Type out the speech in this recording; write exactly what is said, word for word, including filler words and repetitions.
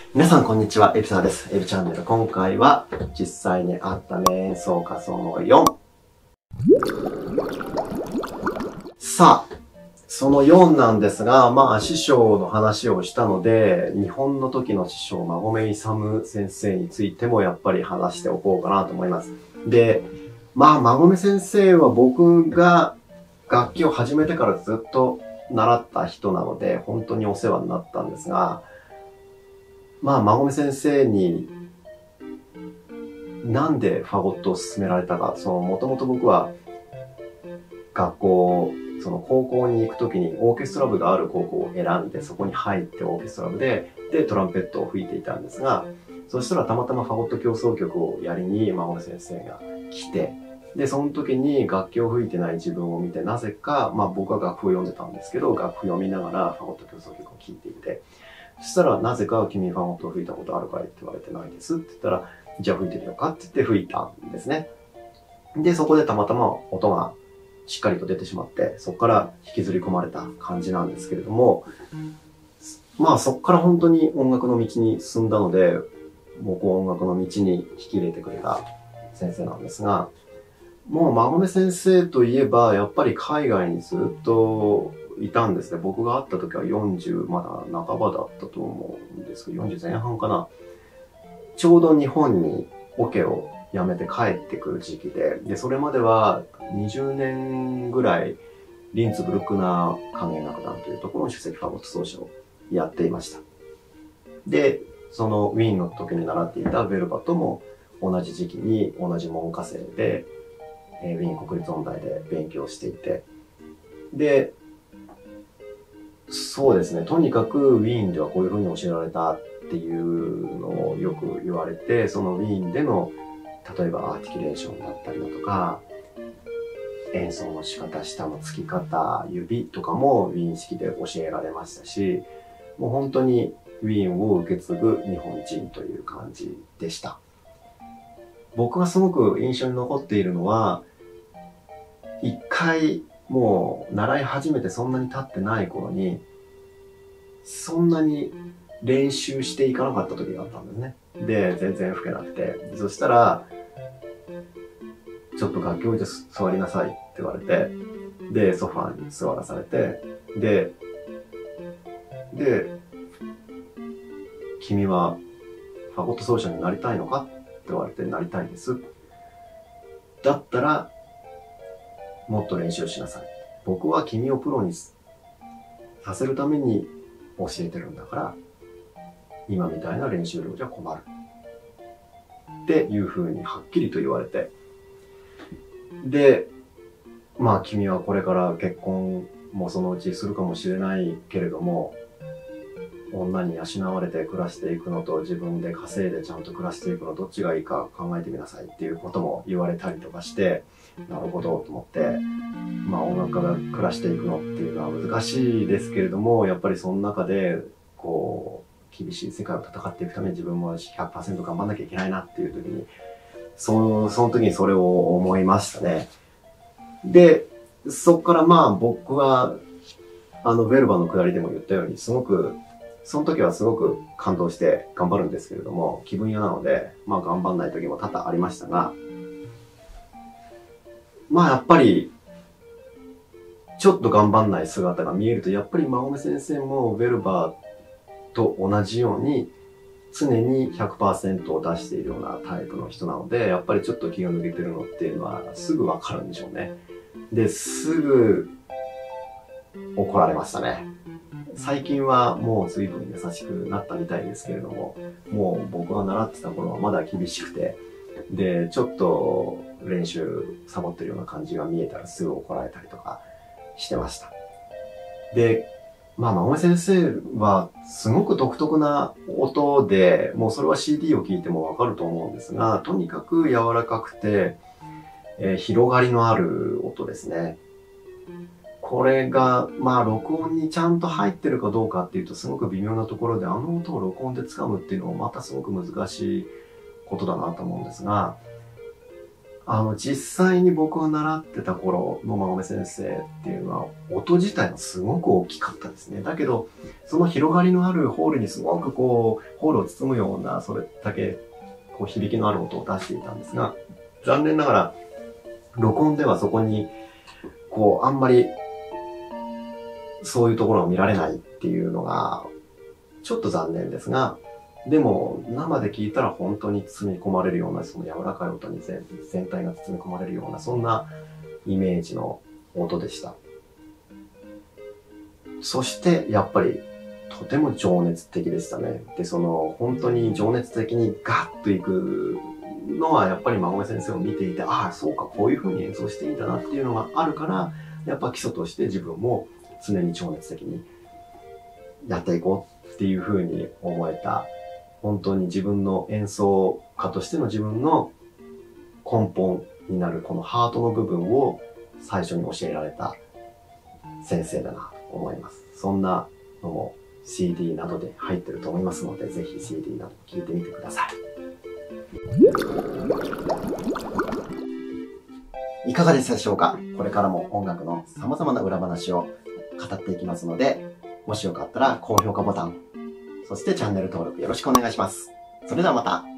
皆さんこんにちは、エルサーです。エルチャンネル。今回は実際にあった瞑想家そのよん。さあ、そのよんなんですが、まあ師匠の話をしたので、日本の時の師匠、馬込勇先生についてもやっぱり話しておこうかなと思います。で、まあ馬込先生は僕が楽器を始めてからずっと習った人なので、本当にお世話になったんですが、まあ、馬込先生に、なんでファゴットを勧められたか、その、もともと僕は、学校、その高校に行くときにオーケストラ部がある高校を選んで、そこに入ってオーケストラ部で、で、トランペットを吹いていたんですが、そしたらたまたまファゴット協奏曲をやりに馬込先生が来て、で、その時に楽器を吹いてない自分を見て、なぜか、まあ僕は楽譜を読んでたんですけど、楽譜読みながらファゴット協奏曲を聴いていて、そしたら、なぜか君ファゴットを吹いたことあるかいって言われてないですって言ったら、じゃあ吹いてみようかって言って吹いたんですね。で、そこでたまたま音がしっかりと出てしまって、そこから引きずり込まれた感じなんですけれども、まあそこから本当に音楽の道に進んだので、僕を音楽の道に引き入れてくれた先生なんですが、もう馬込先生といえば、やっぱり海外にずっといたんですね。僕が会った時はよんじゅうまだ半ばだったと思うんですけど、よんじゅう前半かな。ちょうど日本にオケを辞めて帰ってくる時期で、で、それまではにじゅうねんぐらい、リンツ・ブルクナー管弦楽団というところの首席ファゴット奏者をやっていました。で、そのウィーンの時に習っていたヴェルバとも同じ時期に同じ門下生で、ウィーン国立音大で勉強していて、で、そうですね。とにかくウィーンではこういう風に教えられたっていうのをよく言われて、そのウィーンでの、例えばアーティキュレーションだったりだとか、演奏の仕方、下の付き方、指とかもウィーン式で教えられましたし、もう本当にウィーンを受け継ぐ日本人という感じでした。僕がすごく印象に残っているのは、一回もう習い始めてそんなに経ってない頃に、そんなに練習していかなかった時があったんですね。で、全然吹けなくて。そしたら、ちょっと楽器置いて座りなさいって言われて、で、ソファーに座らされて、で、で、君はファゴット奏者になりたいのかって言われて、なりたいです。だったら、もっと練習しなさい。僕は君をプロにさせるために教えてるんだから、今みたいな練習量じゃ困る。っていう風にはっきりと言われて。で、まあ君はこれから結婚もそのうちするかもしれないけれども、女に養われて暮らしていくのと自分で稼いでちゃんと暮らしていくのどっちがいいか考えてみなさいっていうことも言われたりとかして、なるほどと思って、まあ音楽家が暮らしていくのっていうのは難しいですけれども、やっぱりその中で、こう、厳しい世界を戦っていくために自分も ひゃくパーセント 頑張んなきゃいけないなっていう時に、そ, その時にそれを思いましたね。で、そこからまあ僕は、あの、ヴェルバの下りでも言ったように、すごく、その時はすごく感動して頑張るんですけれども、気分屋なので、まあ頑張んない時も多々ありましたが、まあやっぱり、ちょっと頑張んない姿が見えると、やっぱり馬込先生もヴェルバーと同じように、常に ひゃくパーセント を出しているようなタイプの人なので、やっぱりちょっと気が抜けてるのっていうのはすぐわかるんでしょうね。で、すぐ怒られましたね。最近はもう随分優しくなったみたいですけれども、もう僕が習ってた頃はまだ厳しくて、で、ちょっと練習サボってるような感じが見えたらすぐ怒られたりとかしてました。で、まあ、馬込先生はすごく独特な音で、もうそれは シーディー を聞いてもわかると思うんですが、とにかく柔らかくて、えー、広がりのある音ですね。これが、まあ、録音にちゃんと入ってるかどうかっていうとすごく微妙なところで、あの音を録音で掴むっていうのもまたすごく難しいことだなと思うんですが、 あの、実際に僕が習ってた頃の馬込先生っていうのは、音自体がすごく大きかったですね。だけど、その広がりのあるホールにすごくこう、ホールを包むような、それだけ、こう、響きのある音を出していたんですが、残念ながら、録音ではそこに、こう、あんまり、そういうところが見られないっていうのが、ちょっと残念ですが、でも、生で聞いたら本当に包み込まれるような、その柔らかい音に全全体が包み込まれるような、そんなイメージの音でした。そして、やっぱり、とても情熱的でしたね。で、その、本当に情熱的にガッといくのは、やっぱり馬込先生を見ていて、ああ、そうか、こういう風に演奏していいんだなっていうのがあるから、やっぱ基礎として自分も常に情熱的にやっていこうっていう風に思えた、本当に自分の演奏家としての自分の根本になるこのハートの部分を最初に教えられた先生だなと思います。そんなのも シーディー などで入ってると思いますので、ぜひ シーディー など聴いてみてください。いかがでしたでしょうか？これからも音楽の様々な裏話を語っていきますので、もしよかったら高評価ボタン、そしてチャンネル登録よろしくお願いします。それではまた。